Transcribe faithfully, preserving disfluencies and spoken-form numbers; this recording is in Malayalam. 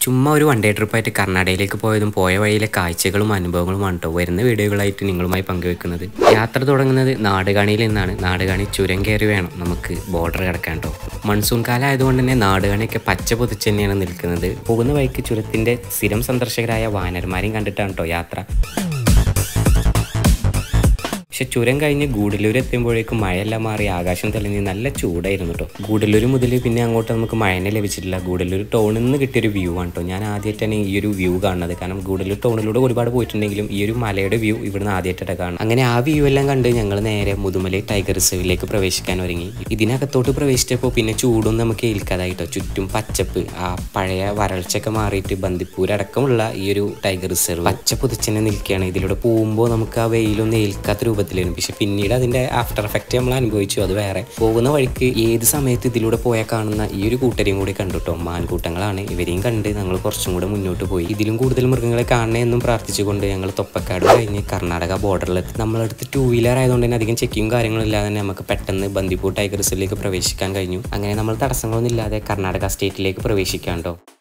ചുമ്മാ ഒരു വൺ ഡേ ട്രിപ്പായിട്ട് കർണാടകയിലേക്ക് പോയതും പോയ വഴിയിലെ കാഴ്ചകളും അനുഭവങ്ങളുമാണ് കേട്ടോ വരുന്ന വീഡിയോകളായിട്ട് നിങ്ങളുമായി പങ്കുവെക്കുന്നത്. യാത്ര തുടങ്ങുന്നത് നാടുകാണിയിൽ നിന്നാണ്. നാടുകാണി ചുരം കയറി വേണം നമുക്ക് ബോർഡർ കിടക്കാൻ കേട്ടോ. മൺസൂൺ കാലം ആയതുകൊണ്ട് തന്നെ നാടുകാണിയൊക്കെ പച്ച പൊതിച്ച് തന്നെയാണ് നിൽക്കുന്നത്. പോകുന്ന വഴിക്ക് ചുരത്തിൻ്റെ സ്ഥിരം സന്ദർശകരായ വാനർമാരെയും കണ്ടിട്ടാണ് കേട്ടോ യാത്ര. പക്ഷെ ചുരം കഴിഞ്ഞ് ഗൂഡല്ലൂർ എത്തുമ്പോഴേക്കും മഴയെല്ലാം മാറി ആകാശം തെളിഞ്ഞ് നല്ല ചൂടായിരുന്നു കേട്ടോ. ഗൂഡല്ലൂർ മുതൽ പിന്നെ അങ്ങോട്ട് നമുക്ക് മഴനെ ലഭിച്ചിട്ടില്ല. ഗൂഡല്ലൂർ ടൗണിൽ നിന്ന് കിട്ടിയൊരു വ്യൂ ആണ് കേട്ടോ. ഞാൻ ആദ്യമായിട്ടാണ് ഈ ഒരു വ്യൂ കാണുന്നത്. കാരണം ഗൂഡല്ലൂർ ടൗണിലൂടെ ഒരുപാട് പോയിട്ടുണ്ടെങ്കിലും ഈ ഒരു മലയുടെ വ്യൂ ഇവിടുന്ന് ആദ്യമായിട്ടാണ് കാണുന്നത്. അങ്ങനെ ആ വ്യൂ എല്ലാം കണ്ട് ഞങ്ങൾ നേരെ മുതുമലൈ ടൈഗർ റിസർവിലേക്ക് പ്രവേശിക്കാൻ ഒരുങ്ങി. ഇതിനകത്തോട്ട് പ്രവേശിച്ചപ്പോൾ പിന്നെ ചൂടും നമുക്ക് ഏൽക്കാതായിട്ടോ. ചുറ്റും പച്ചപ്പ്, ആ പഴയ വരൾച്ചയൊക്കെ മാറിയിട്ട് ബന്ദിപ്പൂരടക്കമുള്ള ഈ ഒരു ടൈഗർ റിസർവ് പച്ച പൊതിച്ചെന്നെ നിൽക്കുകയാണ്. ഇതിലൂടെ പോകുമ്പോൾ നമുക്ക് ആ വെയിലൊന്നും ഏൽക്കാത്ത രൂപത്തിൽ. പക്ഷെ പിന്നീട് അതിന്റെ ആഫ്റ്റർ എഫക്റ്റ് നമ്മൾ അനുഭവിച്ചു. അത് വേറെ. പോകുന്ന വഴിക്ക് ഏത് സമയത്ത് ഇതിലൂടെ പോയാൽ കാണുന്ന ഈ ഒരു കൂട്ടരെയും കൂടി കണ്ടുട്ടോ. മാൻകൂട്ടങ്ങളാണ്. ഇവരെയും കണ്ട് ഞങ്ങൾ കുറച്ചും കൂടെ മുന്നോട്ട് പോയി. ഇതിലും കൂടുതൽ മൃഗങ്ങളെ കാണണേ എന്നും പ്രാർത്ഥിച്ചുകൊണ്ട് ഞങ്ങൾ തൊപ്പക്കാട് കഴിഞ്ഞ് കർണാടക ബോർഡറിലെത്തി. നമ്മളടുത്ത് ടൂ വീലർ ആയതുകൊണ്ട് തന്നെ അധികം ചെക്കിങ്ങും കാര്യങ്ങളും ഇല്ലാതെ തന്നെ നമുക്ക് പെട്ടെന്ന് ബന്ദിപ്പൂർ ടൈഗർ റിസർവിലേക്ക് പ്രവേശിക്കാൻ കഴിഞ്ഞു. അങ്ങനെ നമ്മൾ തടസ്സങ്ങളൊന്നും ഇല്ലാതെ കർണാടക സ്റ്റേറ്റിലേക്ക് പ്രവേശിക്കാൻ കേട്ടോ.